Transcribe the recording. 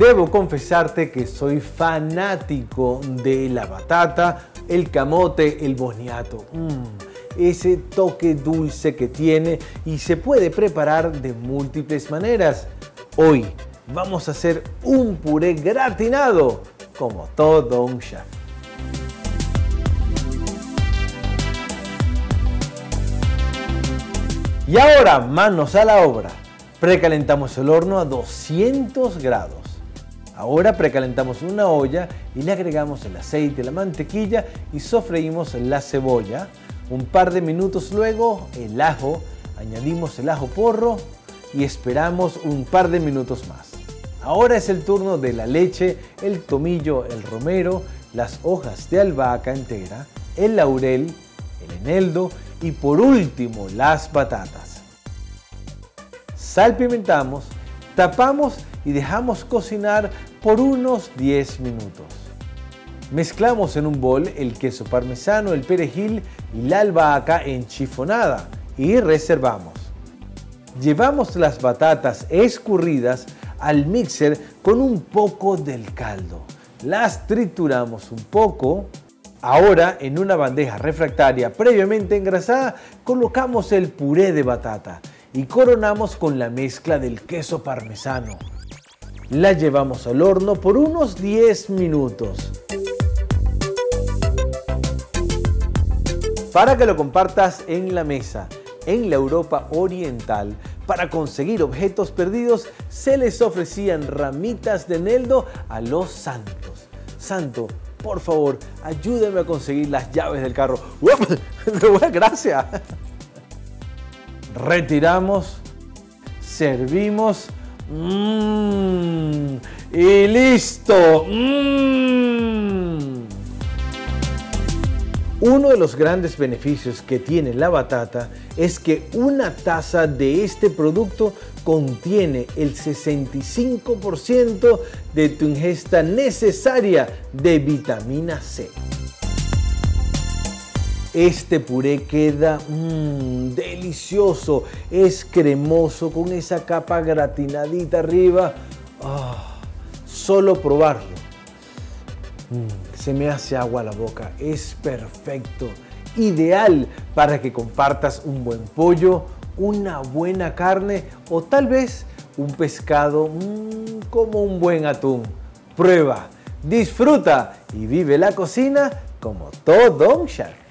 Debo confesarte que soy fanático de la batata, el camote, el boniato. Ese toque dulce que tiene y se puede preparar de múltiples maneras. Hoy vamos a hacer un puré gratinado, como todo un chef. Y ahora, manos a la obra. Precalentamos el horno a 200 grados. Ahora precalentamos una olla y le agregamos el aceite, la mantequilla y sofreímos la cebolla. Un par de minutos luego el ajo, añadimos el ajo porro y esperamos un par de minutos más. Ahora es el turno de la leche, el tomillo, el romero, las hojas de albahaca entera, el laurel, el eneldo y por último las batatas. Salpimentamos, tapamos y dejamos cocinar por unos 10 minutos. Mezclamos en un bol el queso parmesano, el perejil y la albahaca enchifonada y reservamos. Llevamos las batatas escurridas al mixer con un poco del caldo. Las trituramos un poco. Ahora en una bandeja refractaria previamente engrasada colocamos el puré de batata y coronamos con la mezcla del queso parmesano. La llevamos al horno por unos 10 minutos. Para que lo compartas en la mesa, en la Europa oriental, para conseguir objetos perdidos, se les ofrecían ramitas de eneldo a los santos. Santo, por favor, ayúdame a conseguir las llaves del carro. Gracias. Retiramos, servimos. Y listo. Uno de los grandes beneficios que tiene la batata es que una taza de este producto contiene el 65% de tu ingesta necesaria de vitamina C. Este puré queda delicioso, es cremoso con esa capa gratinadita arriba. Solo probarlo. Se me hace agua a la boca, es perfecto, ideal para que compartas un buen pollo, una buena carne o tal vez un pescado como un buen atún. Prueba, disfruta y vive la cocina como todo un chef.